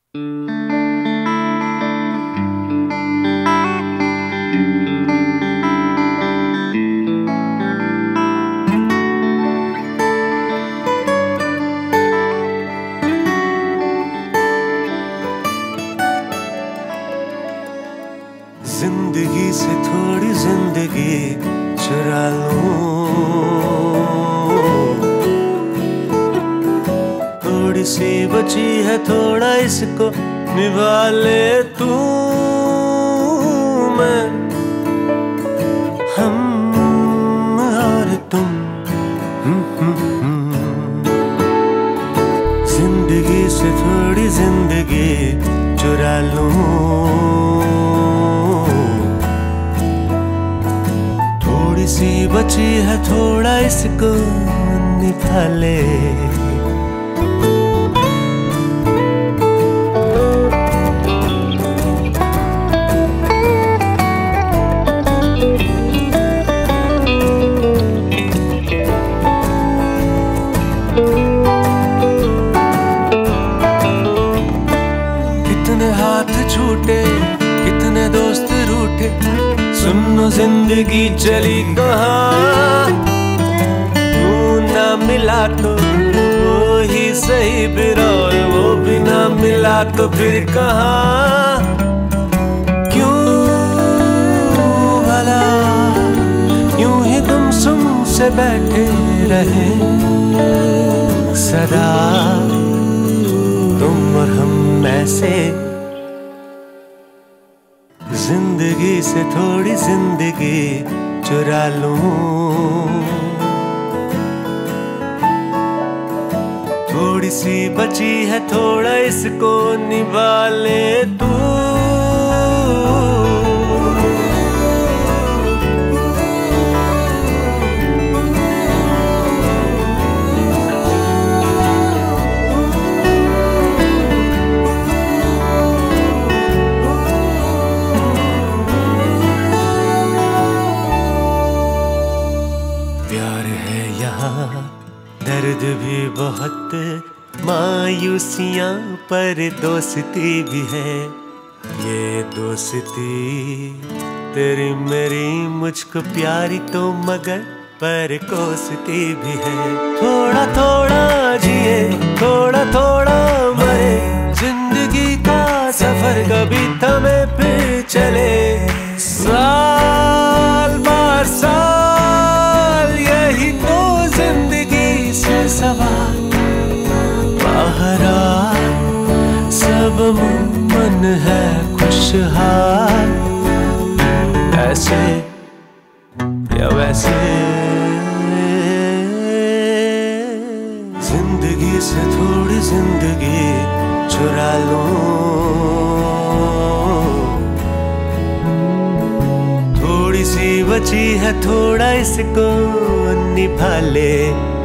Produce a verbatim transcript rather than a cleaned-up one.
जिंदगी से थोड़ी जिंदगी चुरा लूं, थोड़ी सी बची है थोड़ा इसको निभा ले तू मैं, हम और तुम। जिंदगी से थोड़ी जिंदगी चुरा लूं, थोड़ी सी बची है थोड़ा इसको निभा ले। कितने हाथ छूटे कितने दोस्त रूठे, सुनो जिंदगी चली कहाँ। तू ना मिला तो वो ही सही बिरा, वो भी ना मिला तो फिर कहाँ। क्यों भला यूं ही तुम सुन से बैठे रहे सदा, तुम और हम ऐसे। जिंदगी से थोड़ी जिंदगी चुरा लूं, थोड़ी सी बची है थोड़ा इसको निभा ले तू। प्यार है यहाँ दर्द भी बहुत, मायूसियाँ पर दोस्ती भी है। ये दोस्ती तेरी मेरी मुझको प्यारी तो मगर पर कोसती भी है। थोड़ा थोड़ा जिए थोड़ा थोड़ा मरे, जिंदगी का सफर कभी थमे फिर चले। साल बार साल यही तो जिंदगी से सवाल, बाहर आ सब मन है खुशहाल, ऐसे या वैसे। जिंदगी से थोड़ी जिंदगी चुरा लूं, थोड़ी सी बची है थोड़ा इसको निभा ले।